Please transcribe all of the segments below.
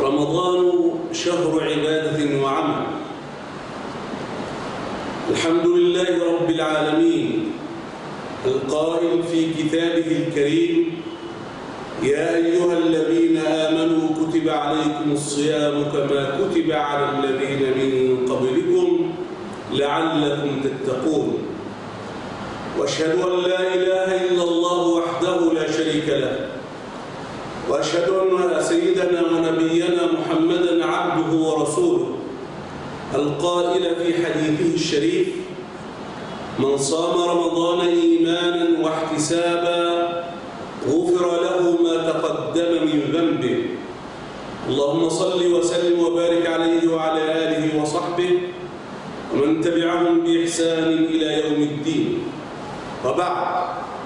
رمضان شهر عبادة وعمل. الحمد لله رب العالمين القائل في كتابه الكريم: يا أيها الذين آمنوا كتب عليكم الصيام كما كتب على الذين من قبلكم لعلكم تتقون. وأشهد أن لا إله إلا الله وحده لا شريك له، وأشهد أن سيدنا ونبينا محمدًا عبده ورسوله القائل في حديثه الشريف: من صام رمضان إيمانًا واحتسابًا غفر له ما تقدم من ذنبه. اللهم صل وسلم وبارك عليه وعلى آله وصحبه ومن تبعهم بإحسان إلى يوم الدين. وبعد،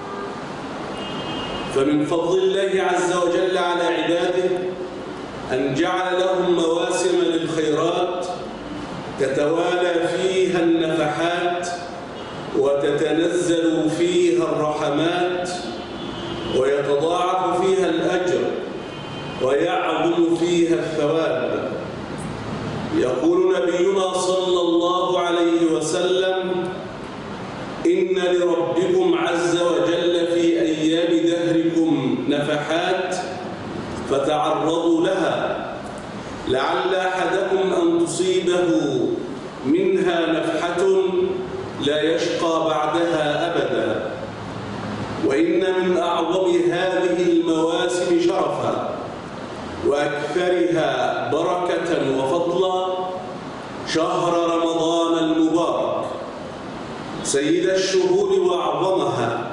فمن فضل الله عز وجل على عباده أن جعل لهم مواسم للخيرات تتوالى فيها النفحات وتتنزل فيها الرحمات ويتضاعف فيها الأجر ويعظم فيها الثواب. يقول نبينا صلى الله عليه وسلم: إن لربكم عز وجل في أيام دهركم نفحات فتعرضوا لها لعل أحدكم أن تصيبه منها نفحة لا يشقى بعدها أبدا. وإن من أعظم هذه المواسم شرفا وأكثرها بركة وفضلا شهر رمضان المبارك، سيد الشهور وأعظمها،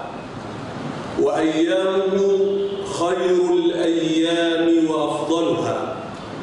وأيامه خير الأيام وأفضلها،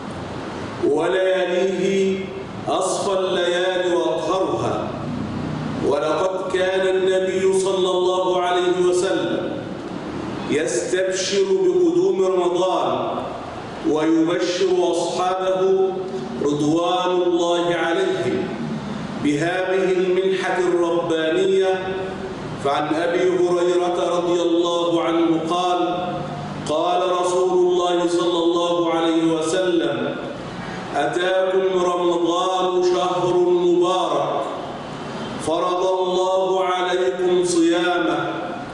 ولياليه أصفى الليالي وأطهرها. ولقد كان النبي صلى الله عليه وسلم يستبشر بقدوم رمضان ويبشر أصحابه رضوان الله عليهم بهذه المنحة الربانية. فعن أبي هريرة رضي الله عنه قال: قال رسول الله صلى الله عليه وسلم: أتاكم رمضان شهر مبارك فرض الله عليكم صيامه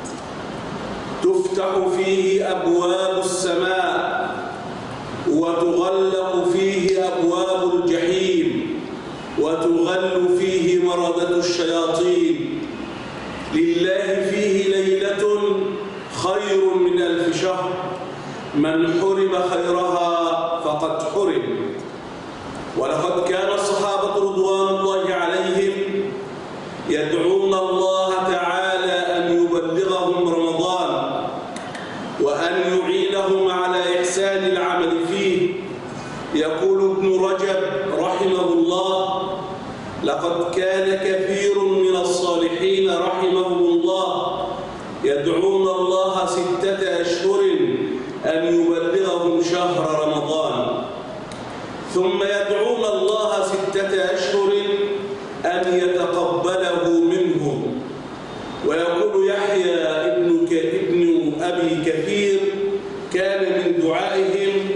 تفتح فيه أبواب السماء وتغلق فيه أبواب الجحيم وتغل فيه مردة الشياطين. لله فيه ليلة خير من 1000 شهر، من حرم خيرها فقد حرم. ولقد كان الصحابة رضوان الله عليهم يدعون الله تعالى أن يبلغهم رمضان وأن يعينهم على إحسان العمل فيه. يقول ابن رجب رحمه الله: لقد كان كثير من الصالحين رحمهم الله يدعون الله 6 أشهر أن يبلغهم شهر رمضان، ثم يدعون الله 6 أشهر أن يتقبله منهم. ويقول يحيى ابن أبي كثير: كان من دعائهم: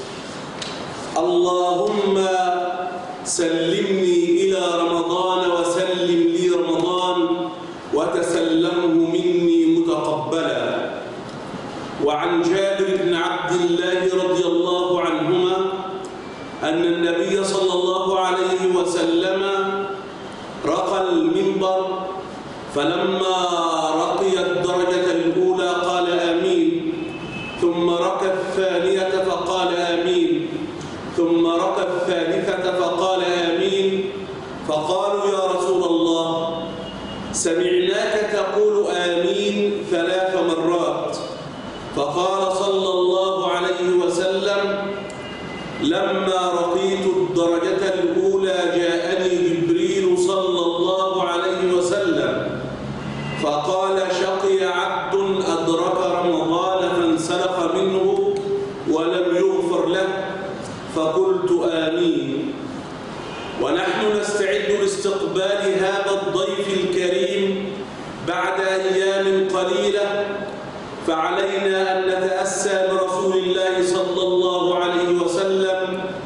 اللهم سلمني إلى رمضان وسلم لي رمضان وتسلمه مني متقبلا. وعن جابر بن عبد الله رضي الله عنهما أن النبي صلى الله عليه وسلم رقى المنبر، فلما رقي الدرجة الأولى قال آمين، ثم رقى الثانية فقال آمين، ثم رقى الثالثة فقال آمين. فقالوا: يا رسول الله، سمعناك تقول آمين 3 مرات. فقال صلى الله عليه وسلم: لما رقيت الدرجة الأولى جاءني جبريل صلى الله عليه وسلم فقال: شقي عبد أدرك رمضان فانسلخ منه ولم يغفر له. فقلت آمين. ونحن نستعد لاستقبال هذا الضيف الكريم بعد أيام قليلة، فعلينا أن نتأسى برسول الله صلى الله عليه وسلم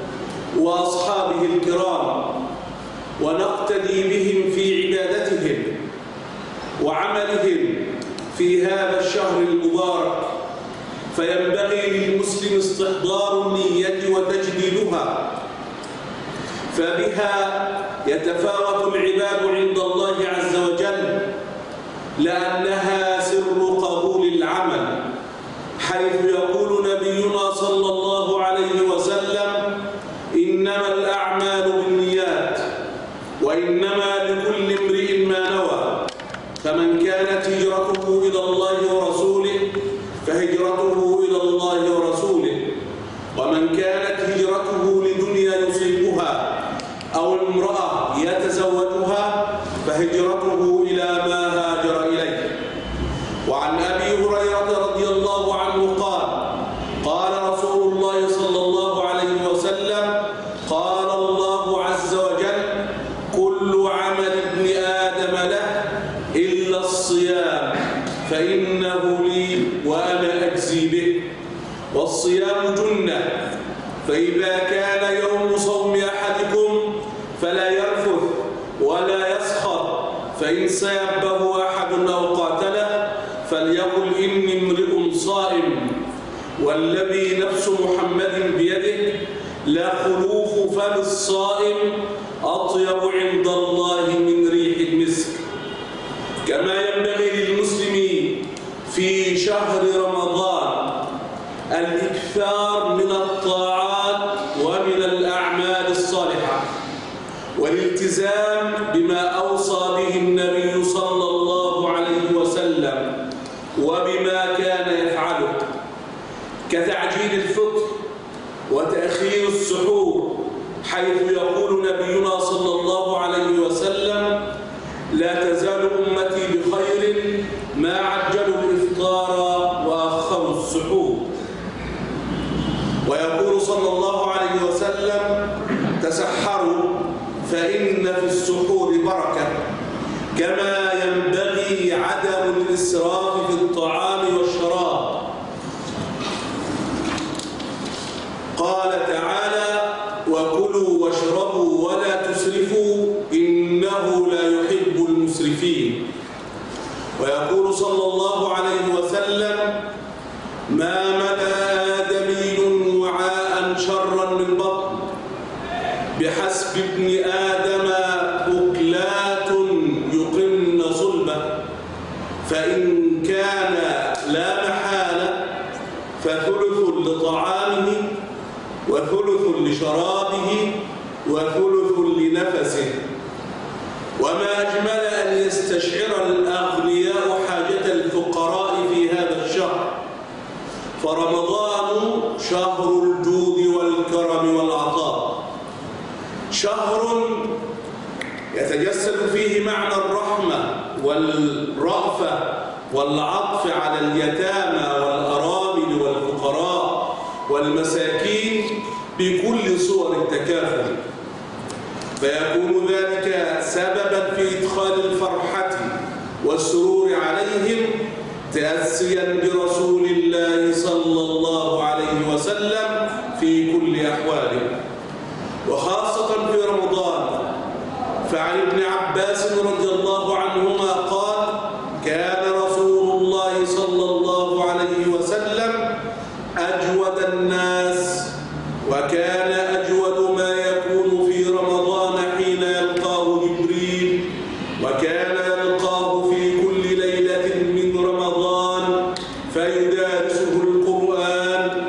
ونقتدي بهم في عبادتهم وعملهم في هذا الشهر المبارك، فينبغي للمسلم استحضار النية وتجديدها، فبها يتفاوت العباد عند الله عز وجل، لأنها سر قبول العمل، حيث يقول نبينا صلى الله عليه وسلم: إنما الأعمال بالنيات وإنما لكل امرئ ما نوى، فمن كانت هجرته إلى الله ورسوله فهجرته إلى الله ورسوله، ومن كانت هجرته لدنيا يصيبها أو امرأة يتزوجها فهجرته إلى ما هاجر إليه. وعن أبي هريرة رضي الله عنه قال: قال رسول الله صلى الله عليه وسلم: قال الله عز وجل: كل عمل ابن آدم له إلا الصيام فإنه لي وأنا أجزي به. والصيام جنة، فإذا كان يوم صوم أحدكم فلا يرفث ولا يسخر، فإن سيبه أحد أو قاتله فليقل إني امرئ صائم، والذي نفس محمد بيده لخلوف فم الصائم أطيب عند الله من ريح المسك. كما ينبغي للمسلم في شهر رمضان الإكثار من الطاعات ومن الأعمال الصالحة، والالتزام بما أوصى به النبي صلى الله عليه وسلم وبما كان يفعله، كتعجيل الفطر وتأخير السحور، حيث يقول نبينا صلى الله عليه وسلم: لا تزال أمتي بخير ما عجلوا الإفطار وأخروا السحور. ويقول صلى الله عليه وسلم: تسحروا فإن في السحور بركة، كما ينبغي عدم الإسراف في الطعام والشراب. قال تعالى: وكلوا واشربوا ولا تسرفوا إنه لا يحب المسرفين. ويقول صلى الله عليه وسلم: ما ملأ آدمي وعاء شرا من بطن، بحسب ابن آدم أكلات يقمن صلبه، فإن كان لا محالة فثلث لطعامه وثلث لشرابه وثلث لنفسه. وما أجمل أن يستشعر الأغنياء حاجة الفقراء في هذا الشهر، فرمضان شهر الجود والكرم والعطاء، شهر يتجسد فيه معنى الرحمة والرأفة والعطف على اليتامى والأرامل والفقراء والمساكين بكل صور التكافل، فيكون ذلك سببا في إدخال الفرحة والسرور عليهم، تأسيا برسول الله صلى الله عليه وسلم في كل أحواله، وخاصة في رمضان. فعن ابن عباس رضي الله عنهما قال: كان رسول الله صلى الله عليه وسلم أجود الناس، وكان أجود ما يكون في رمضان حين يلقاه جبريل، وكان يلقاه في كل ليلة من رمضان فيدارسه القرآن.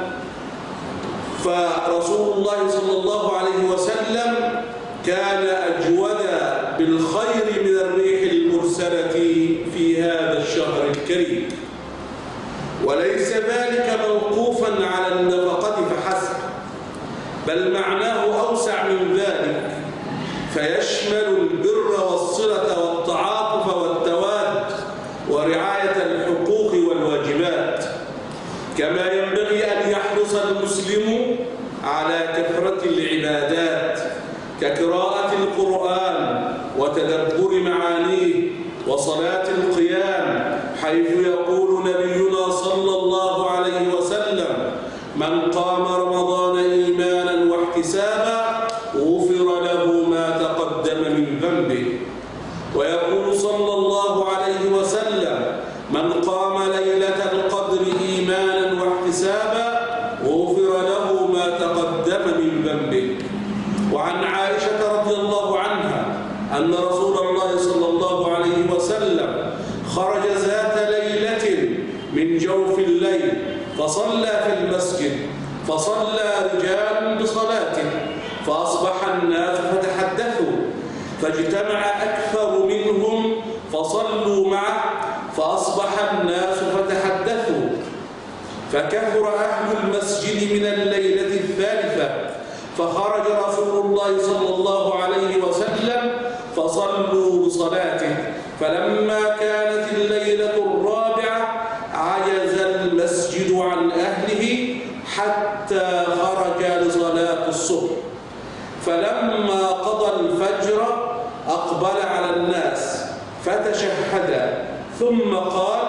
فرسول الله صلى الله عليه وسلم كان أجود بالخير من الريح المرسلة في هذا الشهر الكريم. وليس ذلك موقوفا على النفقة فحسب، بل معناه أوسع من ذلك، فيشمل البر والصلة والتعاطف والتواد ورعاية الحقوق والواجبات. كما ينبغي أن يحرص المسلم على كثرة العبادات كقراءة القرآن وتدبر معانيه وصلاة القيام، حيث يقول نبينا صلى الله عليه وسلم: من قام رمضان إيمانا واحتسابا غفر له ما تقدم من من ذنبه. ويقول صلى الله عليه وسلم: من قام ليلة القدر إيمانا واحتسابا غفر له ما تقدم من ذنبه. وعن عائشة رضي الله عنها أن رسول الله صلى الله عليه وسلم خرج ذات ليلة من جوف الليل فصلى في المسجد، فصلى رجال بصلاته، فأصبح الناس فتحدثوا، فاجتمع أكثر منهم فصلوا معه، فأصبح الناس فتحدثوا، فكثر أهل المسجد من الليلة الثالثة، فخرج رسول الله صلى الله عليه وسلم فصلوا بصلاته، فلما كانت الليلة الرابعة عجز المسجد عن أهله حتى خرج لصلاة الصبح، فلما قضى الفجر أقبل على الناس فتشهد ثم قال: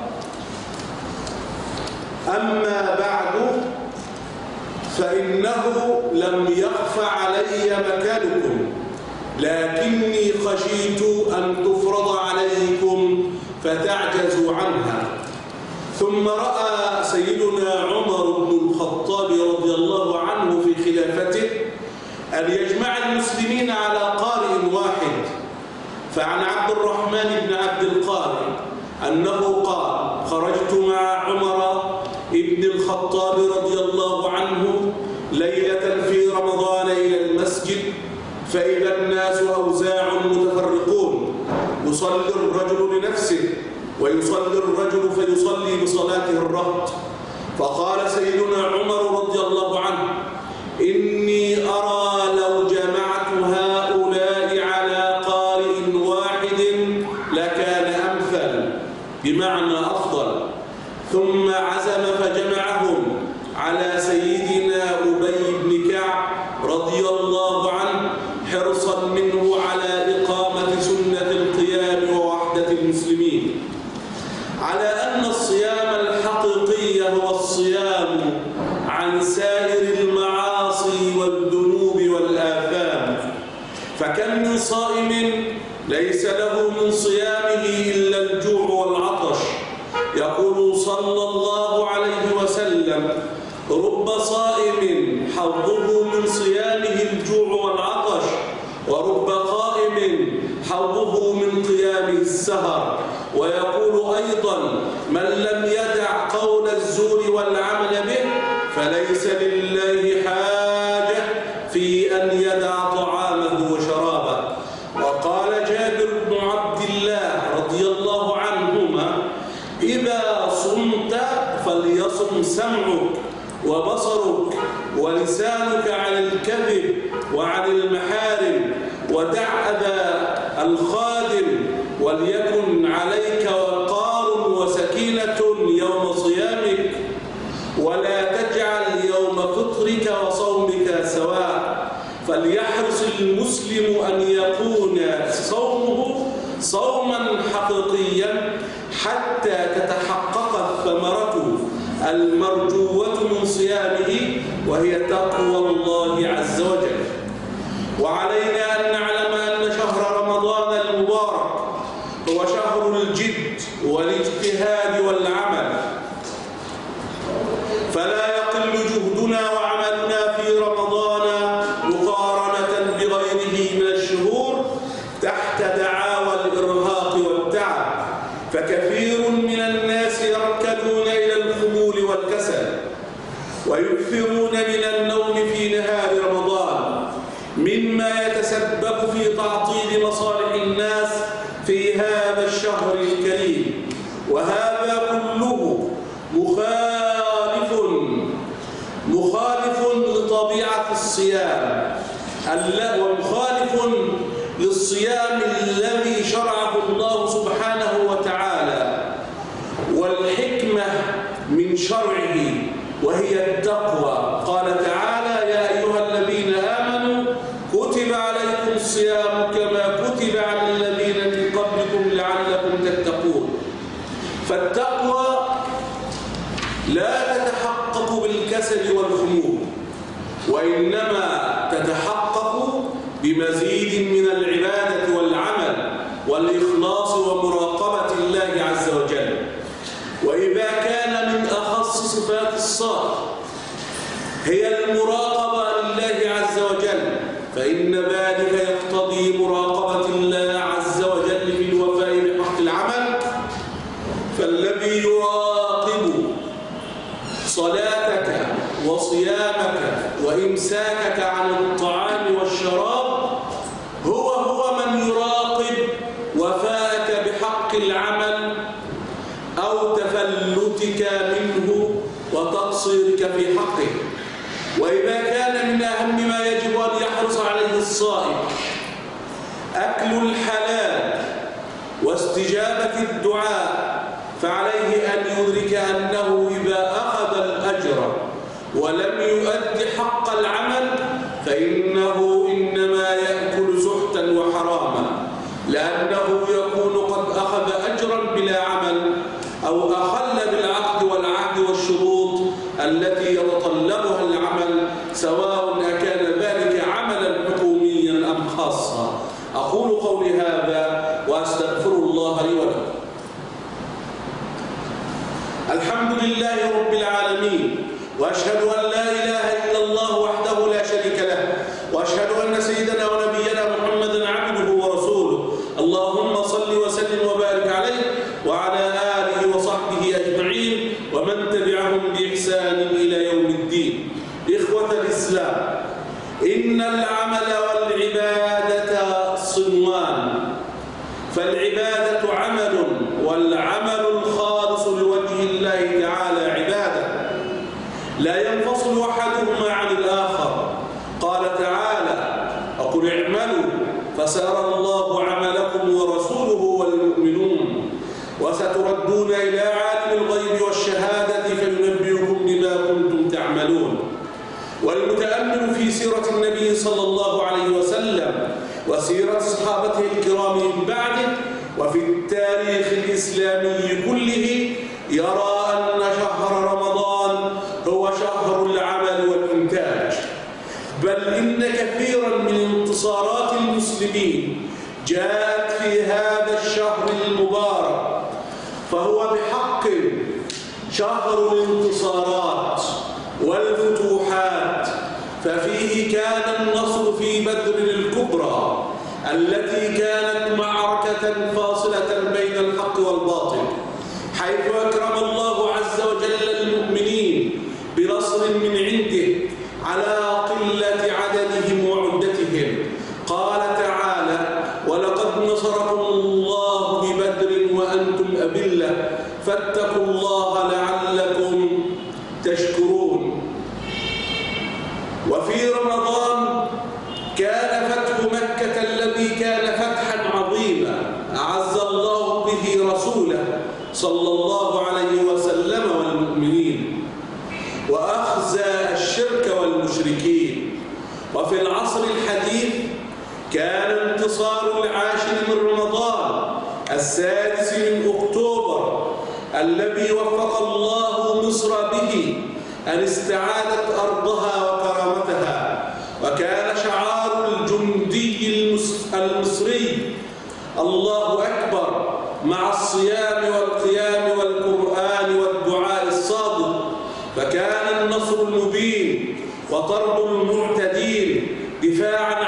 أما بعد فإنه لم يخف علي مكانكم، لكني خشيت أن تفرض عليكم فتعجزوا عنها. ثم رأى سيدنا عمر بن الخطاب رضي الله عنه في خلافته أن يجمع المسلمين على قارئ واحد، فعن عبد الرحمن بن عبد القارئ أنه قال: خرجت مع عمر بن الخطاب رضي الله عنه ليلة في رمضان إلى المسجد، فإذا الناس أوزاع متفرقون، يصلي الرجل لنفسه ويصلي الرجل فيصلي بصلاته الرهط. فقال سيدنا عمر رضي الله عنه: إني أرى لو جمعت هؤلاء على قارئ واحد لكان أمثل، بمعنى أفضل. ثم عزم فجمعهم على سيدنا أبي بن كعب رضي الله عنه حرصا منه على إقامة سنة القيام ووحدة المسلمين، على أن الصيام الحقيقي هو الصيام عن سائر المعاصي والذنوب والآثام. فكم من صائم ليس له من صيامه إلا الجوع والعطش. يقول صلى الله عليه وسلم: رب صائم حظه من صيامه الجوع والعطش، ورب قائم حظه من قيامه السهر. ويقول أيضا: من لم يدع قول الزور والعمل به فليس لله حاجة في أن يدع طعامه وشرابه. وقال جابر بن عبد الله رضي الله عنهما: إذا صمت فليصم سمعك وبصرك ولسانك عن الكذب وعن المحارم، ودع أذى الخادم، وليكن عليك وقار وسكينة يوم صيامك، ولا تجعل يوم فطرك وصومك سواء. فليحرص المسلم أن يكون صومه صوما حقيقيا حتى تتحقق الثمرة المرجوة من صيامه، وهي تقوى الله عز وجل. وعلينا أن نعلم أن شهر رمضان المبارك هو شهر الجد والاجتهاد والعمل، فلا يقل جهدنا وعملنا في رمضان مقارنة بغيره من الشهور تحت دعاوى الإرهاق والتعب. فكثير من الناس يركنون إلى الخمول والكسل، ويكثرون من النوم في نهار رمضان، مما يتسبب في تعطيل مصالح الناس في هذا الشهر الكريم. وهذا كله مخالف لطبيعة الصيام، ومخالف للصيام الذي شرعه الله سبحانه وتعالى، والحكمة من شرعه وهي التقوى. قال تعالى: يا أيها الذين آمنوا كتب عليكم الصيام كما كتب على الذين من قبلكم لعلكم تتقون. فالتقوى لا تتحقق بالكسل والخمول، وإنما تتحقق بمزيد من العبادة والإخلاص ومراقبة الله عز وجل. وإذا كان من أخص صفات الصائم هي المراقبة لله عز وجل، فإن ذلك يقتضي مراقبة الله عز وجل في الوفاء بحق العمل. فالذي يراقب صلاتك وصيامك وإمساكك عن الطعام والشراب هو من يراقب وفاءك بحق العمل أو تفلتك منه وتقصيرك في حقه. وإذا كان من أهم ما يجب أن يحرص عليه الصائم أكل الحلال واستجابة الدعاء، فعليه أن يدرك أنه إذا أخذ الأجر ولم يؤد حق العمل فإنه إنما يأكل سحتا وحراما، لأنه يكون قد أخذ أجرا بلا عمل أو أخل بالعقد والعهد والشروط التي يتطلبها العمل، سواء أكان ذلك عملا حكوميا أم خاصا. أقول قولي هذا وأستغفر الله لي ولكم. الحمد لله رب العالمين، وأشهد أن لا إله إلا الله وحده لا شريك له، وأشهد أن سيدنا ونبينا محمدا عبده ورسوله. اللهم صل وسلم وبارك عليه وعلى آله وصحبه أجمعين ومن تبعهم بإحسان إلى يوم الدين. إخوة الإسلام، إن العمل والعبادة صنوان، فالعبادة عمل، والعمل الخالص لوجه الله تعالى عبادة لا ينفصل أحدهما عن الآخر. قال تعالى: وقل اعملوا فسيرى الله عملكم ورسوله والمؤمنون وستردون إلى عالم الغيب والشهادة فينبئكم بما كنتم تعملون. والمتأمل في سيرة النبي صلى الله عليه وسلم وسيرة صحابته الكرام من بعده وفي التاريخ الإسلامي كله يرى أن شهر رمضان هو شهر العمل والإنتاج، بل إن كثيرا من انتصارات المسلمين جاءت في هذا الشهر المبارك، فهو بحق شهر الانتصارات والفتوحات. ففيه كان النصر في بدر الكبرى التي كانت معركة فاصلة بين الحق والباطل، حيث أكرم الله عز وجل المؤمنين بنصر من عنده على قلة عددهم وعدتهم. قال تعالى: ولقد نصركم الله ببدر وأنتم أذلة فاتقوا الله لعلكم تشكرون. وفي رمضان كان فتح مكة الذي كان فتحا عظيما أعز الله به رسوله صلى الله عليه وسلم والمؤمنين، وأخزى الشرك والمشركين. وفي العصر الحديث كان انتصار العاشر من رمضان السادس من أكتوبر الذي وفق الله مصر به أن استعادت أرضها وكرامتها، وكان شعار الجندي المصري الله أكبر مع الصيام والقيام والقرآن والدعاء الصادق. فكان النصر المبين وطرد المعتدين دفاعا